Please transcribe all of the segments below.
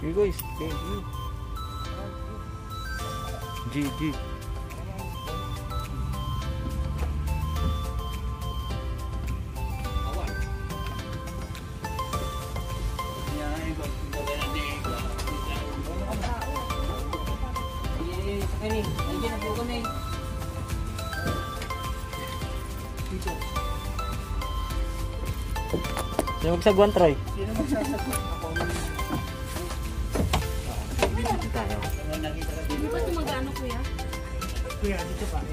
Okay guys, okay. GG. Sino magsagwan, Troy? Sino magsasagwan? Hindi ba ito mag-ano, kuya? Kuya, dito pa.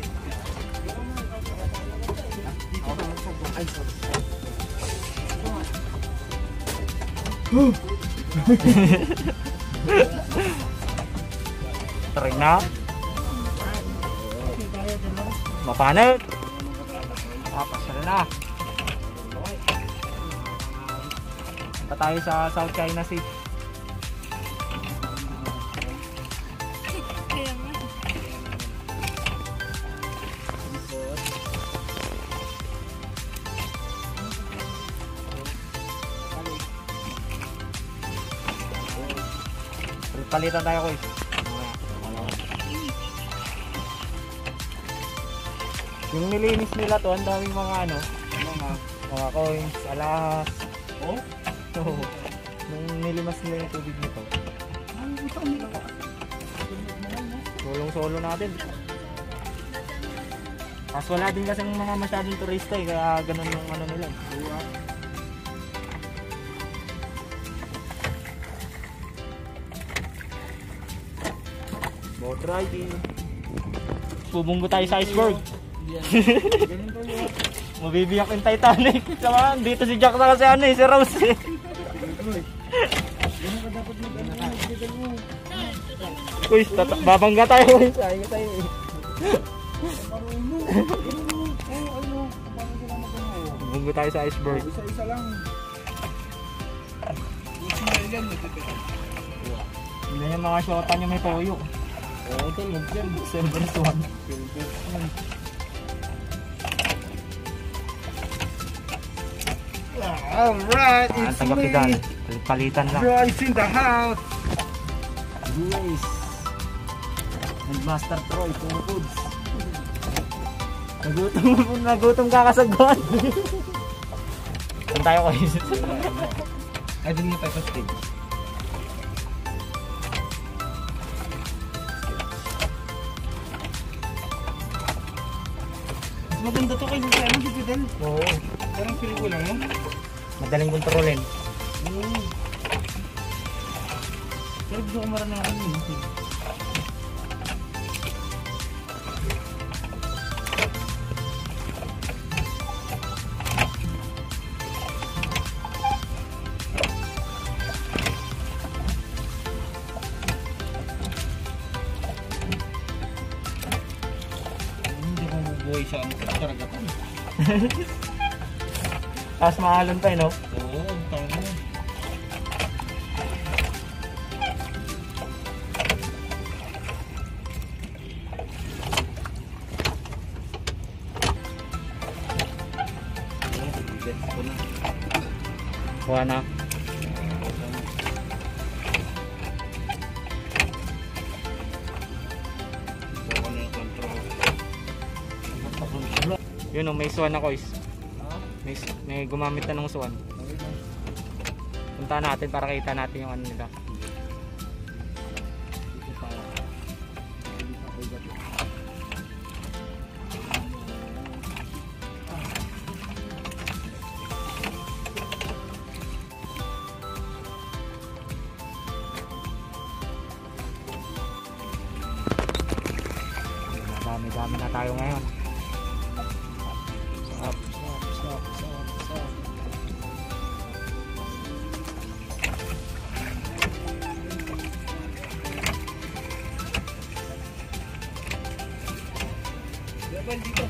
Dito pa magsagwan. Ay, sorry. Troy na. Mapanat. Pasal na. Pa tayo sa South China Sea. Kaya nga. Palitan tayo ko. Yung nilinis nila to, ang daming mga ano, mga coins, alahas. Oh? Oo. Nung nilimas nila yung tubig nito. Solong-solo natin. Tapos wala din kasi mga masyadong turista eh, kaya ganun yung ano nila. Boat riding. Bubunggo tayo sa iceberg. Mabibiyak yung Titanic. Sama, dito si Jack na kasi ano eh, si Rose eh. Uy, babangga tayo eh. Sayang tayo eh. Bubunggo tayo sa iceberg. Isa-isa lang. Hindi na yung mga shota nyo may toyo. Oo, ito yung silver swan. Alright, Ang it's taga-pedal. me. Palitan lang. Bryce in the house. Guys. And Master Troy, puro foods. Nagutom ka kasagwan. Saan tayo kayo? Ay, din mo tayo sa stage. Mas maganda to kayo sa ano, digital. Oo. Parang feel ko lang, no? Madaling kontrolin. Pero gusto ko maranasan yun. Hindi ko mabubuhay sa ano, karagatan. Tapos mahalon tayo, no? Oo, tama mo. Kuha na. Yun o, may swan ako is. May gumamit na ng swan. Punta natin para kita natin yung ano nila. Dami na tayo ngayon. Stop. Level dito.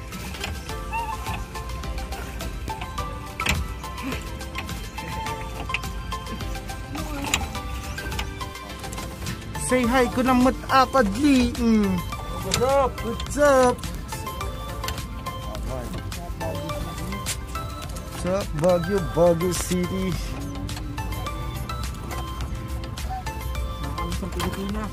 Say hi ko ng matapadli. What's up? What's up? What's up, Baguio City? sa Pilipinas.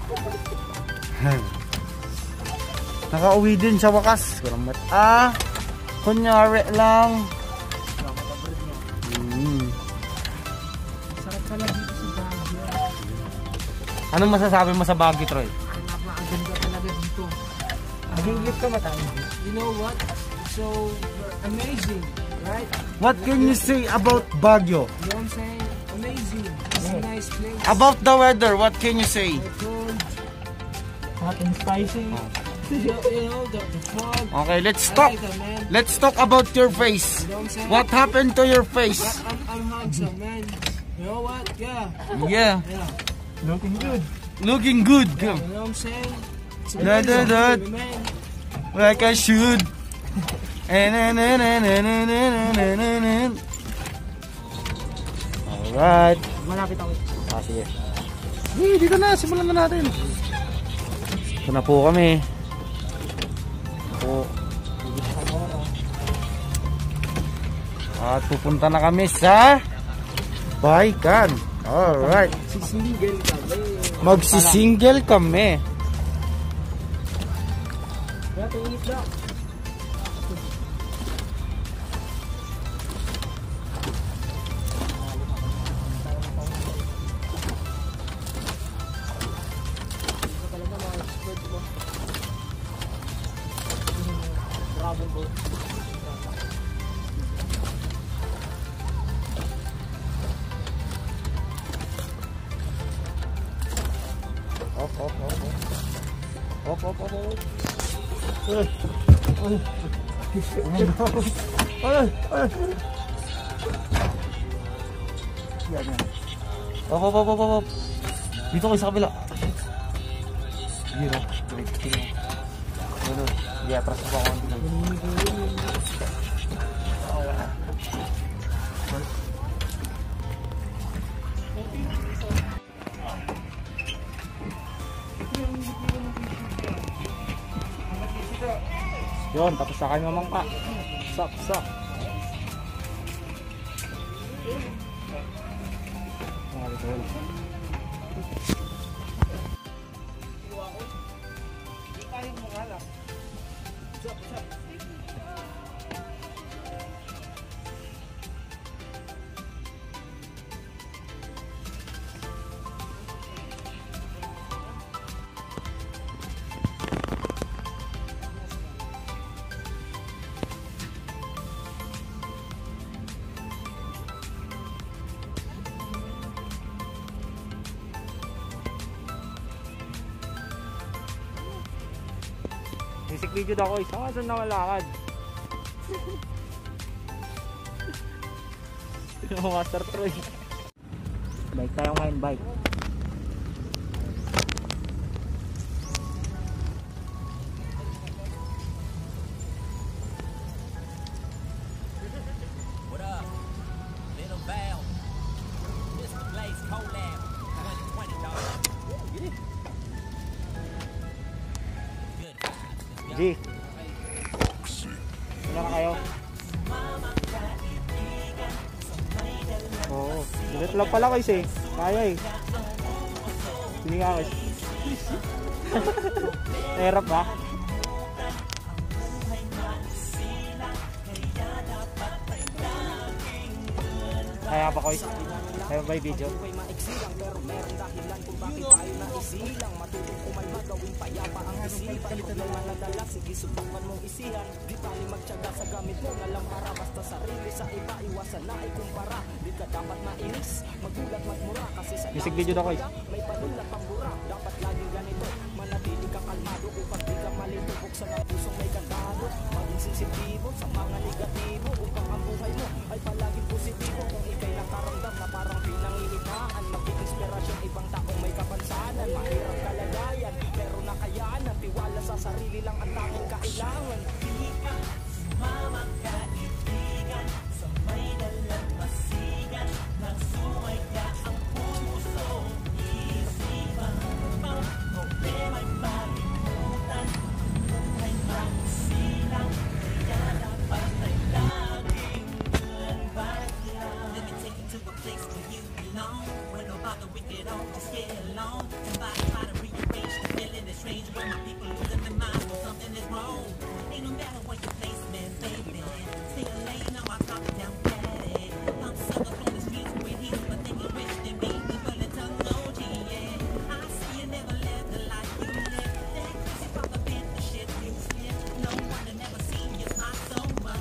Nakauwi din sa wakas. Kuramat. Kunyari lang. Sarap pala dito sa Baguio. Anong masasabi mo sa Baguio, Troy? Napakaganda talaga dito. Nag-English ka matay. You know what? So amazing, right? What can you say about Baguio? You know what I'm saying? Amazing. It's a nice place. About the weather, what can you say? Cold. Hot and spicy. You know, the fog. Okay, let's I talk. like that, man. Let's talk about your face. You know what I'm saying? What happened to your face? I'm handsome, man. You know what? Yeah. Yeah, Yeah. Looking good. looking good. You know what I'm saying? It's Da, da, da. amazing, man. Like I should. Alright. Malapit ako. Sige. Dito na, simulan na natin. Ito na po kami. At pupunta na kami sa Baikan. Alright. Single kami. Magsisingle kami. Kaya tingin na. Op. Dito kayo sa kabila. Dito. Yeah, atras pa ako. Yun, tapos sa kayo mamangka. Sak. Music video daw ako. Isang asan na malakad. Master Troy. Bike tayo ngayon, bike. What up? Little Val. Mr. Blaze Collab. 2020, dog. Good. G. Wala na kayo? Oo. Dilit lang pala guys eh. Kaya eh. Sige nga guys. Hirap ba? Kaya pa guys. Kaya ba yung video? Sige, subukan mong isihan. Di tali magtyaga sa gamit mo. Nalang para basta sarili sa iba. Iwasan na ay kumpara. Di ka dapat mainis. Magulat magmura. Kasi sa Music video daw guys. may panulat pambura. Dapat laging ganito. Manatili ka kalmado. Upang di ka malito. Buksan ang pusong may kandado. Maging sensitibo sa mga negatibo. Upang ang buhay mo ay palaging positibo. Kung ikay nakaramdam na parang pinanginitaan. Maging inspirasyon ibang taong may kapansanan. Mahirap kalagayan. Pero nakayanan. Tiwala sa sarili lang ang tanging kailangan. Di ka sumama kaibigan. Sa may dalang masigan. Nagsumay ka ang puso. Isipan mo. Problema'y malimutan. Buhay magsilang. Kaya dapat ay laging good. Let me take you to a place where you belong. Where no bother with it all, just get along.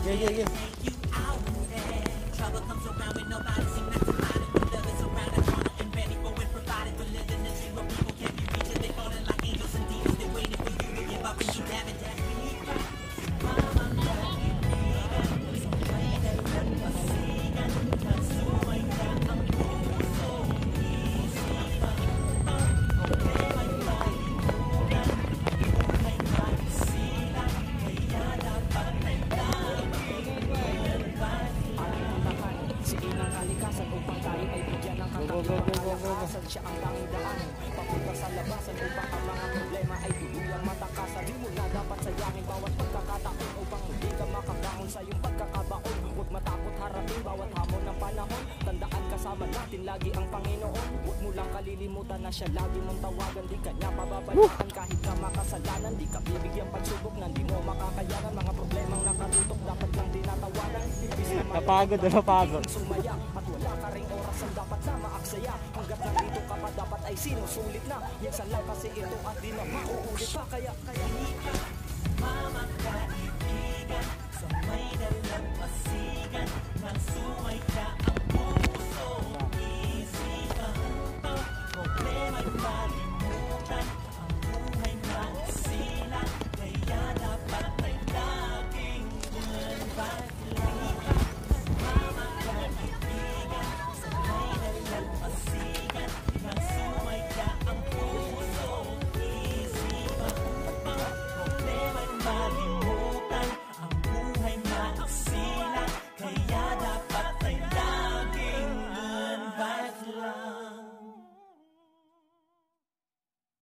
Yeah. Siya ang tanging daan papunta sa labasan upang ang mga problema ay tuluyang matakasan. Di mo na dapat sayangin bawat pagkakataon upang hindi ka makabangon sa iyong pagkakabaon. Huwag matakot harapin bawat hamon ng panahon. Tandaan kasama natin lagi ang Panginoon. Huwag mo lang kalilimutan na siya lagi mong tawagan. Di ka niya pababayaan kahit ka makasalanan. Di ka bibigyan pagsubok na di mo makakayanan. Mga problemang nakatutok dapat lang tinatawanan. Napagod. Sumaya at wala ka ring oras ang dapat na maaksaya. Hanggat nandito ka pa dapat ay sinusulit na. Minsan lang kasi ito at di na mauulit pa. Kaya